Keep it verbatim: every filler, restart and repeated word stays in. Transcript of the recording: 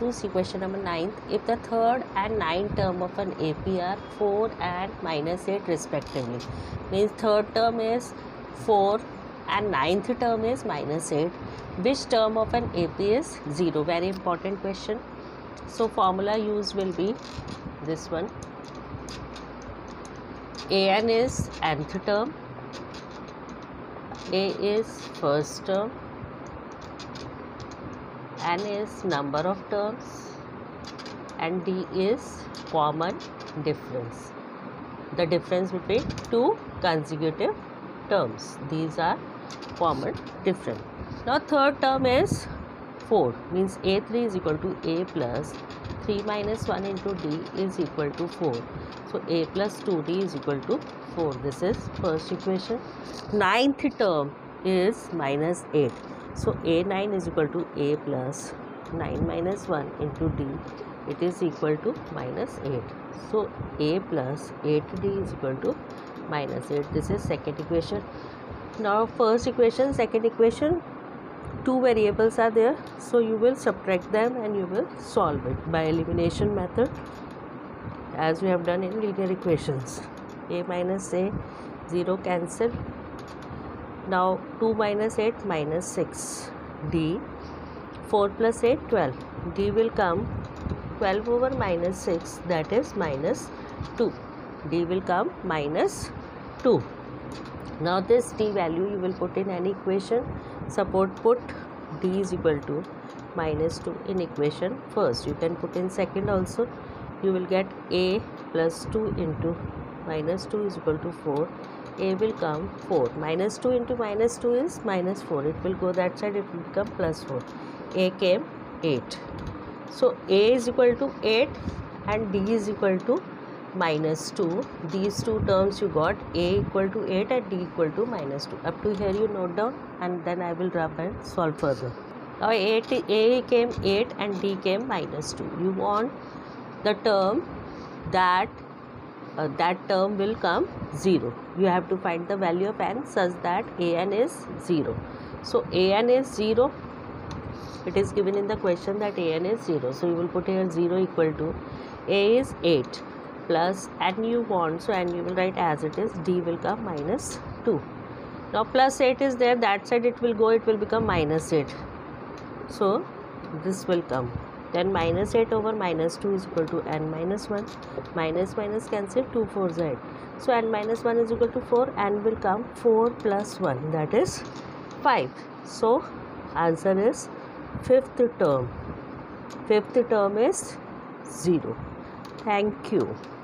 to see question number ninth. If the third and ninth term of an A P are four and minus eight respectively, means third term is four and ninth term is minus eight, which term of an A P is zero? Very important question. So formula used will be this one. An is nth term, A is first term, N is number of terms, and D is common difference. The difference between two consecutive terms. These are common difference. Now third term is four, means A three is equal to A plus three minus one into D is equal to four. So A plus two D is equal to four. This is first equation. Ninth term is minus eight. So A nine is equal to A plus nine minus one into D. It is equal to minus eight. So A plus eight D is equal to minus eight. This is second equation. Now first equation, second equation, two variables are there. So you will subtract them and you will solve it by elimination method, as we have done in linear equations. A minus A, zero cancel. Now two minus eight minus six. D, four plus eight, twelve. D will come twelve over minus six, that is minus two. D will come minus two. Now this D value you will put in any equation. Suppose put D is equal to minus two in equation first. You can put in second also. You will get A plus two into minus two is equal to four. A will come four. Minus two into minus two is minus four. It will go that side, it will become plus four. A came eight. So A is equal to eight and D is equal to minus two. These two terms you got, A equal to eight and D equal to minus two. Up to here you note down and then I will rub and solve further. Now A, A came eight and D came minus two. You want the term that uh, that term will come zero. You have to find the value of n such that an is zero. So an is zero. It is given in the question that an is zero. So you will put here zero equal to A is eight plus n you want. So n you will write as it is. D will come minus two. Now plus eight is there. That side it will go. It will become minus eight. So this will come. Then minus eight over minus two is equal to n minus one. Minus minus cancel, two fours are eight. So n minus one is equal to four. N will come four plus one, that is five. So answer is fifth term. Fifth term is zero. Thank you.